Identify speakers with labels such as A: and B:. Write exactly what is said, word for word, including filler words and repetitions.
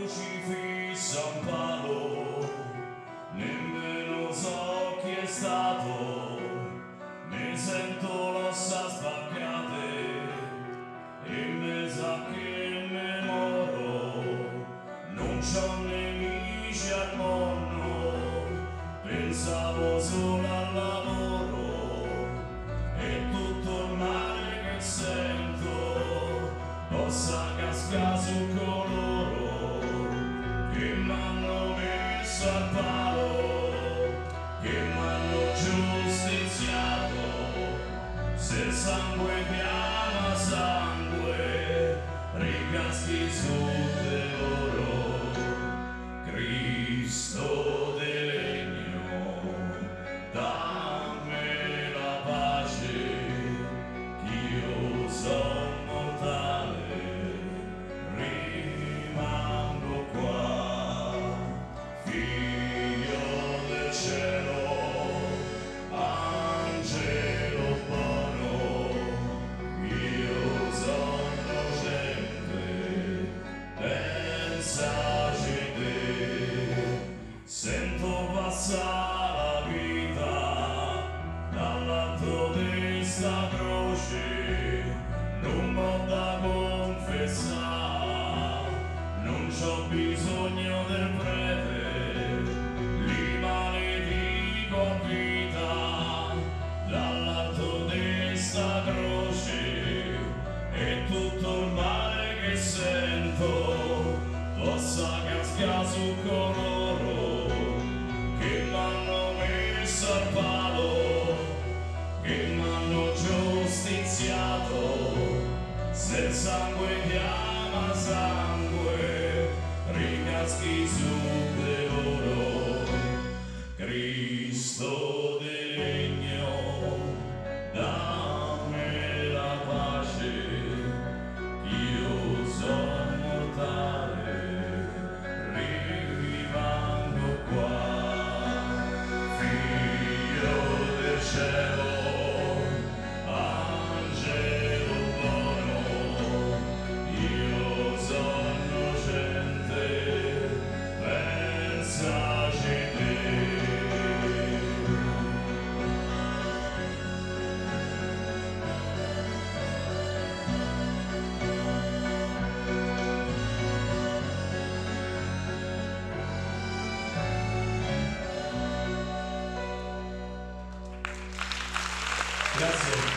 A: crocifisso a un palo, nemmeno so chi è stato, mi sento l'ossa spaccate e mi sa che me moro, non c'ho nemici al mondo, pensavo solo al lavoro e tutto il male che sento possa cascare su coloro che m'hanno messo al palo, che m'hanno giustiziato. Se il sangue chiama sangue, ricaschi su di loro. Cristo de legno, dammi la pace, ch'io sono mortale, rimango qua, figlio del cielo, angelo buono, io sono innocente, pensaci te, sento passare la vita dall'alto di sta croce, non m'ho da confessare, non c'ho bisogno del prete, li maledico a vita, dall'alto di sta croce, e tutto il male che sento possa cascare su coloro che m'hanno messo al palo, che m'hanno giustiziato. Se il sangue chiama sangue, ricaschi su di loro. Cristo di legno, dammi la pace, io sono mortale, rimango qua, figlio del cielo, angelo buono, io sono innocente, pensaci te. Grazie.